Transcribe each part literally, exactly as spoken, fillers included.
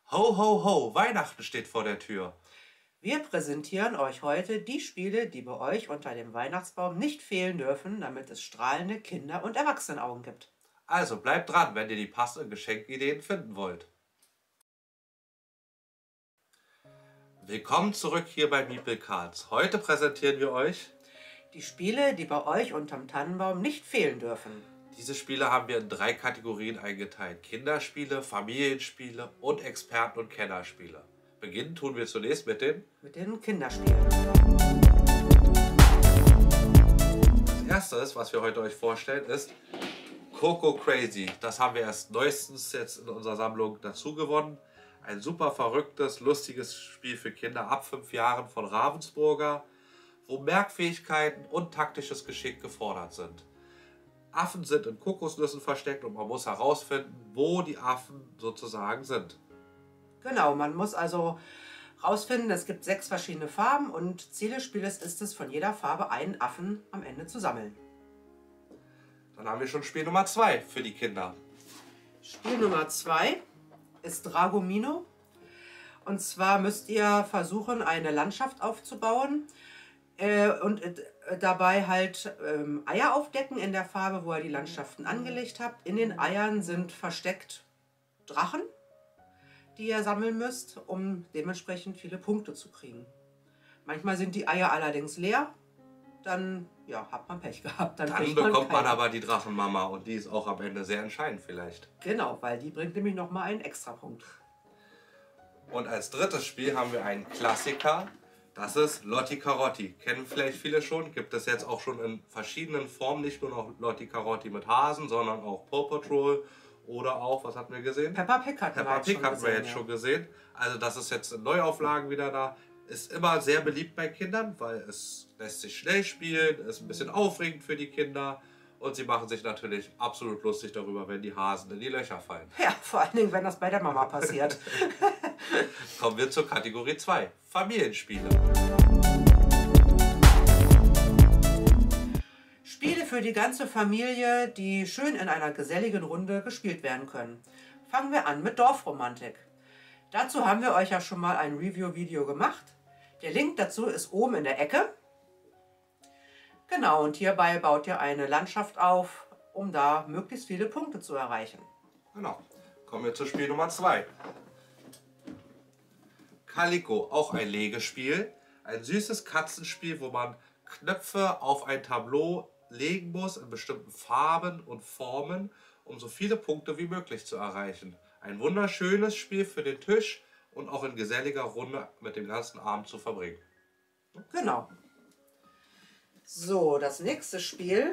Ho, ho, ho, Weihnachten steht vor der Tür. Wir präsentieren euch heute die Spiele, die bei euch unter dem Weihnachtsbaum nicht fehlen dürfen, damit es strahlende Kinder- und Erwachsenenaugen gibt. Also bleibt dran, wenn ihr die passenden Geschenkideen finden wollt. Willkommen zurück hier bei Meeple Cards. Heute präsentieren wir euch die Spiele, die bei euch unterm Tannenbaum nicht fehlen dürfen. Diese Spiele haben wir in drei Kategorien eingeteilt. Kinderspiele, Familienspiele und Experten- und Kennerspiele. Beginnen tun wir zunächst mit den, mit den Kinderspielen. Das erste, was wir heute euch vorstellen, ist Coco Crazy. Das haben wir erst neuestens jetzt in unserer Sammlung dazu gewonnen. Ein super verrücktes, lustiges Spiel für Kinder ab fünf Jahren von Ravensburger, wo Merkfähigkeiten und taktisches Geschick gefordert sind. Affen sind in Kokosnüssen versteckt und man muss herausfinden, wo die Affen sozusagen sind. Genau, man muss also herausfinden, es gibt sechs verschiedene Farben und Ziel des Spieles ist es, von jeder Farbe einen Affen am Ende zu sammeln. Dann haben wir schon Spiel Nummer zwei für die Kinder. Spiel Nummer zwei ist Dragomino. Und zwar müsst ihr versuchen, eine Landschaft aufzubauen äh, und äh, dabei halt ähm, Eier aufdecken in der Farbe, wo ihr die Landschaften angelegt habt. In den Eiern sind versteckt Drachen, die ihr sammeln müsst, um dementsprechend viele Punkte zu kriegen. Manchmal sind die Eier allerdings leer, dann ja, hat man Pech gehabt. Dann, dann bekommt man, man aber die Drachenmama und die ist auch am Ende sehr entscheidend vielleicht. Genau, weil die bringt nämlich nochmal einen Extrapunkt. Und als drittes Spiel haben wir einen Klassiker, das ist Lotti Carotti. Kennen vielleicht viele schon, gibt es jetzt auch schon in verschiedenen Formen, nicht nur noch Lotti Carotti mit Hasen, sondern auch Paw Patrol oder auch, was hatten wir gesehen? Peppa Pig hatten Peppa wir, Pig hatten wir jetzt ja. schon gesehen. Also das ist jetzt in Neuauflagen wieder da. Ist immer sehr beliebt bei Kindern, weil es lässt sich schnell spielen, ist ein bisschen aufregend für die Kinder und sie machen sich natürlich absolut lustig darüber, wenn die Hasen in die Löcher fallen. Ja, vor allen Dingen, wenn das bei der Mama passiert. Kommen wir zur Kategorie zwei, Familienspiele. Spiele für die ganze Familie, die schön in einer geselligen Runde gespielt werden können. Fangen wir an mit Dorfromantik. Dazu haben wir euch ja schon mal ein Review-Video gemacht. Der Link dazu ist oben in der Ecke. Genau, und hierbei baut ihr eine Landschaft auf, um da möglichst viele Punkte zu erreichen. Genau. Kommen wir zu Spiel Nummer zwei. Calico, auch ein Legespiel. Ein süßes Katzenspiel, wo man Knöpfe auf ein Tableau legen muss in bestimmten Farben und Formen, um so viele Punkte wie möglich zu erreichen. Ein wunderschönes Spiel für den Tisch und auch in geselliger Runde mit dem ganzen Abend zu verbringen. Genau. So, das nächste Spiel,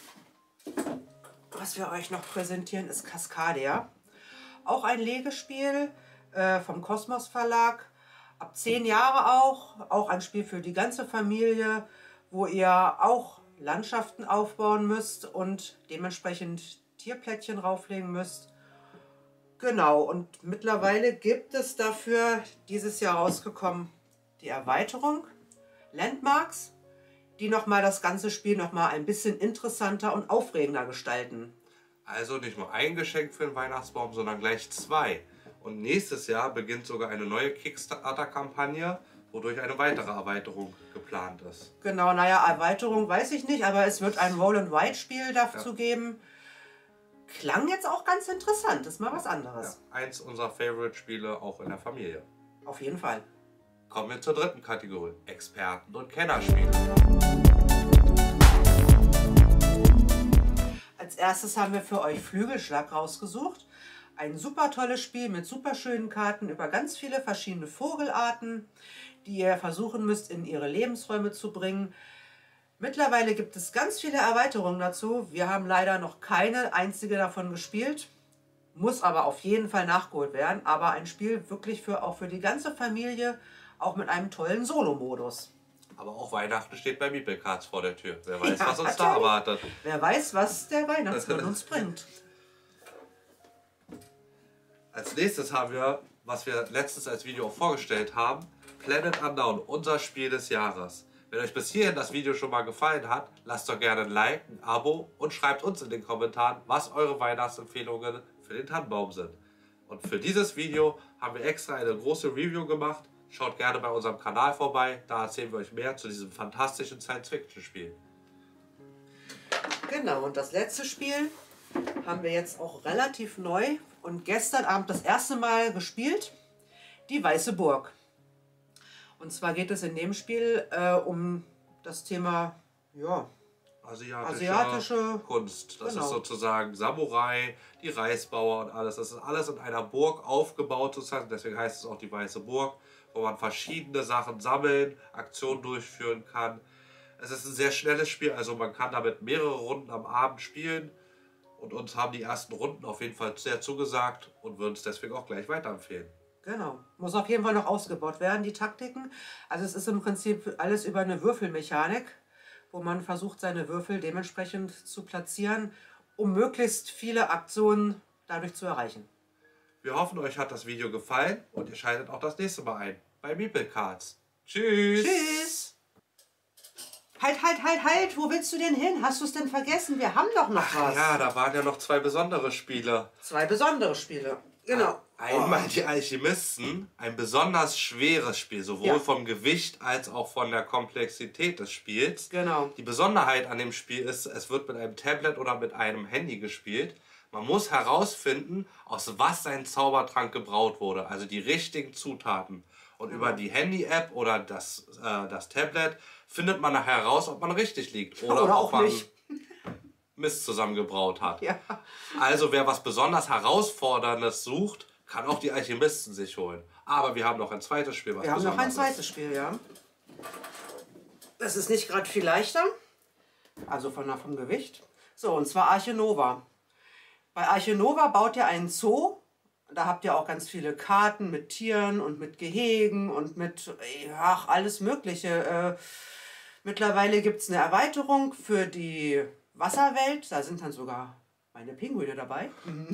was wir euch noch präsentieren, ist Cascadia. Auch ein Legespiel äh, vom Kosmos Verlag. Ab zehn Jahre auch. Auch ein Spiel für die ganze Familie, wo ihr auch Landschaften aufbauen müsst und dementsprechend Tierplättchen rauflegen müsst. Genau, und mittlerweile gibt es dafür dieses Jahr rausgekommen die Erweiterung Landmarks, die nochmal das ganze Spiel nochmal ein bisschen interessanter und aufregender gestalten. Also nicht nur ein Geschenk für den Weihnachtsbaum, sondern gleich zwei. Und nächstes Jahr beginnt sogar eine neue Kickstarter-Kampagne, wodurch eine weitere Erweiterung geplant ist. Genau, naja, Erweiterung weiß ich nicht, aber es wird ein Roll-and-Ride-Spiel dazu ja. geben. Klang jetzt auch ganz interessant, ist mal was anderes. Ja, eins unserer Favorite-Spiele auch in der Familie. Auf jeden Fall. Kommen wir zur dritten Kategorie, Experten- und Kennerspiele. Als erstes haben wir für euch Flügelschlag rausgesucht. Ein super tolles Spiel mit super schönen Karten über ganz viele verschiedene Vogelarten, die ihr versuchen müsst, in ihre Lebensräume zu bringen. Mittlerweile gibt es ganz viele Erweiterungen dazu. Wir haben leider noch keine einzige davon gespielt. Muss aber auf jeden Fall nachgeholt werden. Aber ein Spiel wirklich für, auch für die ganze Familie, auch mit einem tollen Solo-Modus. Aber auch Weihnachten steht bei Meeple Cards vor der Tür. Wer weiß, ja, was uns da erwartet. Wer weiß, was der Weihnachtsmann uns bringt. Als nächstes haben wir, was wir letztens als Video auch vorgestellt haben, Planet Unknown, unser Spiel des Jahres. Wenn euch bis hierhin das Video schon mal gefallen hat, lasst doch gerne ein Like, ein Abo und schreibt uns in den Kommentaren, was eure Weihnachtsempfehlungen für den Tannenbaum sind. Und für dieses Video haben wir extra eine große Review gemacht. Schaut gerne bei unserem Kanal vorbei, da erzählen wir euch mehr zu diesem fantastischen Science-Fiction-Spiel. Genau, und das letzte Spiel haben wir jetzt auch relativ neu und gestern Abend das erste Mal gespielt, die Weiße Burg. Und zwar geht es in dem Spiel äh, um das Thema, ja, Asiatische, asiatische Kunst. Das genau. ist sozusagen Samurai, die Reisbauer und alles. Das ist alles in einer Burg aufgebaut sozusagen, deswegen heißt es auch die Weiße Burg, wo man verschiedene Sachen sammeln, Aktionen durchführen kann. Es ist ein sehr schnelles Spiel, also man kann damit mehrere Runden am Abend spielen. Und uns haben die ersten Runden auf jeden Fall sehr zugesagt und würden es deswegen auch gleich weiterempfehlen. Genau. Muss auf jeden Fall noch ausgebaut werden, die Taktiken. Also es ist im Prinzip alles über eine Würfelmechanik, wo man versucht, seine Würfel dementsprechend zu platzieren, um möglichst viele Aktionen dadurch zu erreichen. Wir hoffen, euch hat das Video gefallen und ihr schaltet auch das nächste Mal ein bei Meeple Cards. Tschüss! Tschüss! Halt, halt, halt, halt! Wo willst du denn hin? Hast du es denn vergessen? Wir haben doch noch Ach was. ja, da waren ja noch zwei besondere Spiele. Zwei besondere Spiele. Genau. Einmal die Alchemisten, ein besonders schweres Spiel, sowohl Ja. vom Gewicht als auch von der Komplexität des Spiels. Genau. Die Besonderheit an dem Spiel ist, es wird mit einem Tablet oder mit einem Handy gespielt. Man muss herausfinden, aus was sein Zaubertrank gebraut wurde, also die richtigen Zutaten. Und über die Handy-App oder das, äh, das Tablet findet man nachher heraus, ob man richtig liegt oder, Oder ob auch man nicht. Mist zusammengebraut hat. Ja. Also wer was besonders Herausforderndes sucht, kann auch die Alchemisten sich holen. Aber wir haben noch ein zweites Spiel, was Wir haben noch ein besonders zweites ist. Spiel, ja. Das ist nicht gerade viel leichter. Also von der, vom Gewicht. So, und zwar Arche Nova. Bei Arche Nova baut ihr einen Zoo. Da habt ihr auch ganz viele Karten mit Tieren und mit Gehegen und mit ach, alles Mögliche. Äh, mittlerweile gibt es eine Erweiterung für die Wasserwelt. Da sind dann sogar meine Pinguine dabei.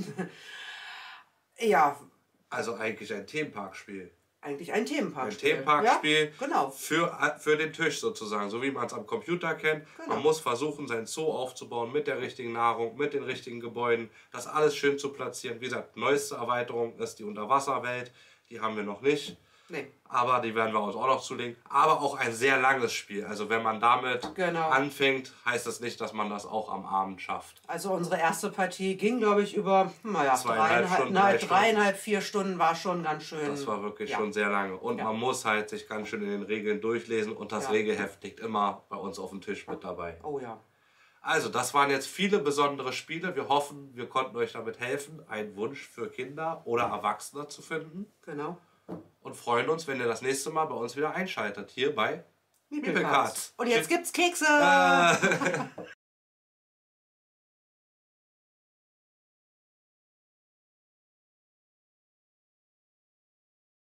Ja, Also eigentlich ein Themenparkspiel. eigentlich ein Themenparkspiel. Ein Themenparkspiel Ja, genau. für, für den Tisch sozusagen, so wie man es am Computer kennt. Genau. Man muss versuchen, sein Zoo aufzubauen mit der richtigen Nahrung, mit den richtigen Gebäuden, das alles schön zu platzieren. Wie gesagt, neueste Erweiterung ist die Unterwasserwelt, die haben wir noch nicht. Nee. Aber die werden wir uns auch noch zulegen. Aber auch ein sehr langes Spiel. Also wenn man damit Genau. anfängt, heißt das nicht, dass man das auch am Abend schafft. Also unsere erste Partie ging, glaube ich, über naja, Zweieinhalb dreieinhalb, Stunden, na, drei Stunden. dreieinhalb, vier Stunden war schon ganz schön. Das war wirklich ja. schon sehr lange. Und Ja. man muss halt sich ganz schön in den Regeln durchlesen. Und das Ja. Regelheft liegt immer bei uns auf dem Tisch mit dabei. Oh ja. Also, das waren jetzt viele besondere Spiele. Wir hoffen, wir konnten euch damit helfen, einen Wunsch für Kinder oder Erwachsene zu finden. Genau. Und freuen uns, wenn ihr das nächste Mal bei uns wieder einschaltet. Hier bei Meeple Meeple Cards. Cards. Und jetzt gibt's Kekse. Äh.